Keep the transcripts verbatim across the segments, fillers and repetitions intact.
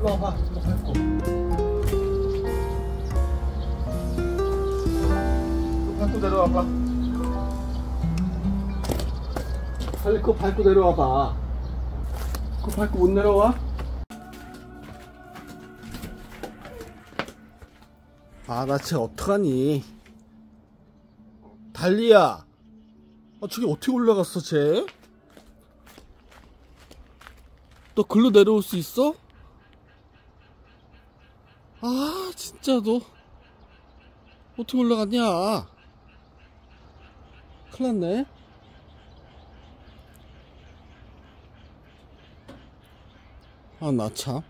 일로 와봐. 이거 밟고. 이거 밟고 내려와봐. 빨리 그거 밟고 내려와봐. 그거 밟고 못 내려와? 아, 나 쟤 어떡하니? 달리야! 아, 저기 어떻게 올라갔어, 쟤? 너 글로 내려올 수 있어? 아, 진짜 너 어떻게 올라갔냐? 큰일 났네. 아, 나 참.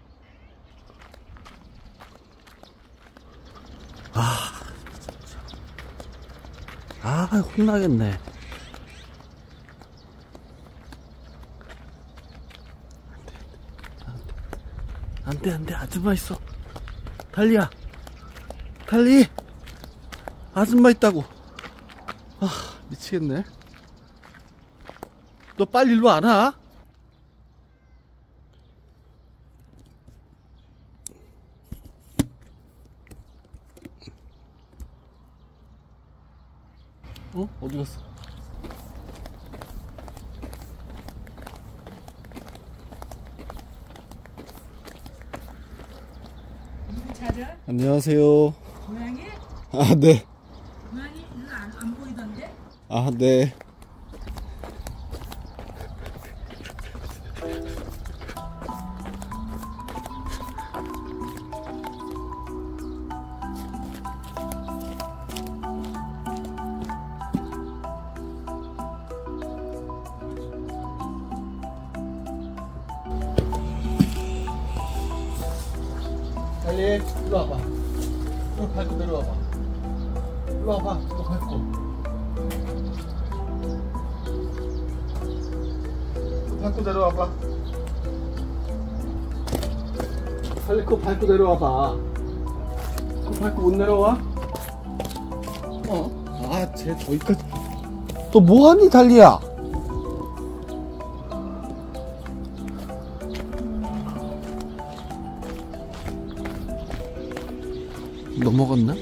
아, 진짜. 아, 혼나겠네. 안돼 안돼 아줌마 있어. 달리야, 달리. 아줌마 있다고. 아, 미치겠네. 너 빨리 일로 안 와? 어? 어디 갔어? 찾아? 안녕하세요. 고양이? 아, 네. 고양이 이거 안, 안 보이던데? 아, 네. 달리, 일로 와봐. 이거 밟고 내려와봐. 일로 와봐. 이거 밟고. 이거 밟고 내려와봐. 달리, 그거 밟고 내려와봐. 그거 밟고 못 내려와? 어? 아, 쟤 저기까지. 너 뭐하니, 달리야? 넘어갔나?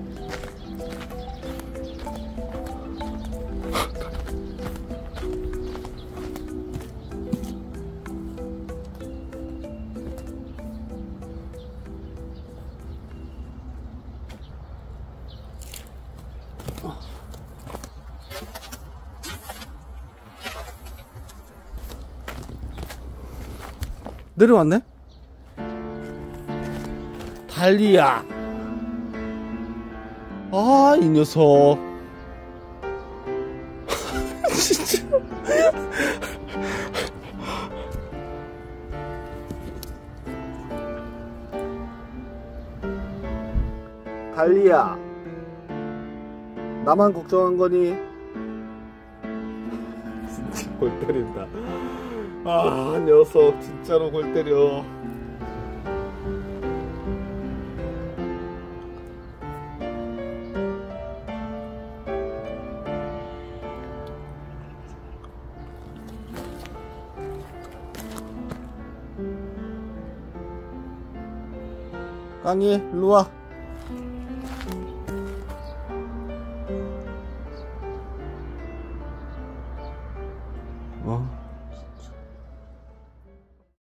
내려왔네? 달리야. 아, 이 녀석. 진짜. 달리야. 나만 걱정한 거니? 진짜 골 때린다. 아, 녀석. 진짜로 골 때려. 깡이 일로 와.